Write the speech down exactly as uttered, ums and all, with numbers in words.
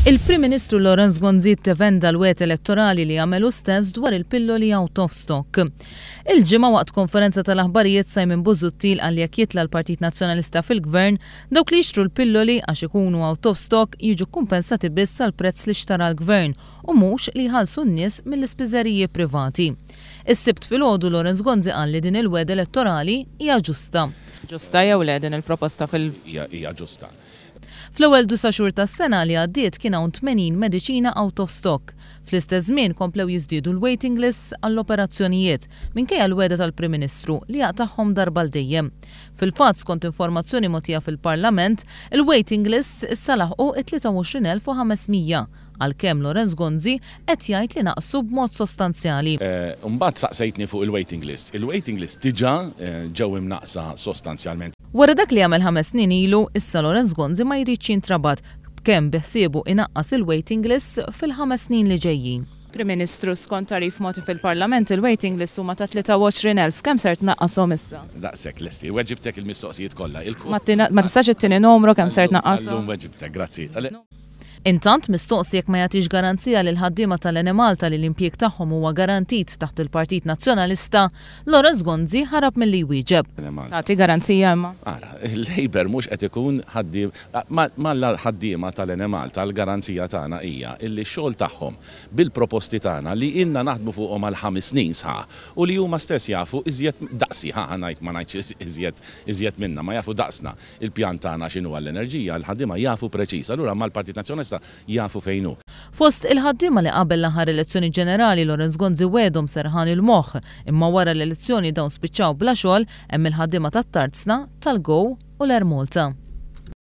Il-Prim Ministru Laurence Gonzi tevenda l-wet elettorali li għamelu stess dwar il-pilloli out of stock. Il-ġimgħa waqt konferenza tal-aħbarijiet Simon Busuttil qal jekk jitla l-Partit Nazzjonalista fil-Gvern dawk li jixtru l-pilloli għax ikunu out of stock jiġu kumpensati biss għal prezz li xtara l-Gvern u mhux li jħallsu n-nies mill-ispiżeriji privati. Is-sibt filgħodu Laurence Gonzi qal li din il-wed elettorali hija ġusta. Ġusta jew le din il-proposta fil- hija ġusta. Fl-ewwel disa xhur tas-sena li għaddiet kien hawn tmenin mediċina out of stock. Fl-istess żmien komplew jiżdiedu l-waiting lists għall-operazzjonijiet minkejja l-weda tal-Prim Ministru li jaqtagħhom darba l dejjem. Fil-fatt skont informazzjoni mogħtija fil-Parlament, il-waiting lists issa laħqu tlieta u għoxrin elf u ħamesmija għalkemm Laurence Gonzi qed jgħid li naqsu b'mod sostanzjali. Mbagħad saqsejtni fuq il-waiting list. Il-waiting list diġà ġew imnaqsa sostanzjalment. Wara dak li għamel ħames snin ilu, issa Laurence Gonzi ma jridx jintrabat kemm beħsiebu inaqqas il-waiting list fil-ħames snin li ġejjin. Prim Ministru skont tarif moti fil-Parlament il-waiting list huma ta' tlieta u għoxrin elf kemm ser tnaqqashom issa? Daqshekk lesti, weġibtek il-mistoqsijiet kollha. Ma tistax ittini numru kemm ser tnaqqashom? Allum weġibtek, grazzi. Intant mistoqsi jekk ma jagħtix garanzija lil ħaddiema tal-Enemalta li l-impjieg tagħhom huwa garantit taħt il-Partit Nazzjonalista, Laurence Gonzi ħarab milli jwieġeb. Tagħti garanzija imma. Ara, il-Labor mhux qed ikun ħaddiem mal-ħaddiema tal-Enemalta l-garanzija tagħna hija illi x-xogħol tagħhom bil-proposti tagħna li inna naħdmu fuqhom għal ħames snin sħaħ u li huma stess jafu iżjed daqsi ħa ngħid ma ngħidx iżjed iżjed minna ma jafu daqsna il-pjan tagħna x'inhu għall-enerġija, l-ħaddiema jafu preċiż. Allura mal-Partit Nazzjonalista jafu fejnu. Fost il-ħaddiema li qabel l-aħħar elezzjoni ġenerali Laurence Gonzi wedhom serħan il-moħħ imma wara l-elezzjoni dawn spiċċaw bla xogħol hemm il-ħaddiema tat-Tarzna, tal-Go u l-Ermolta.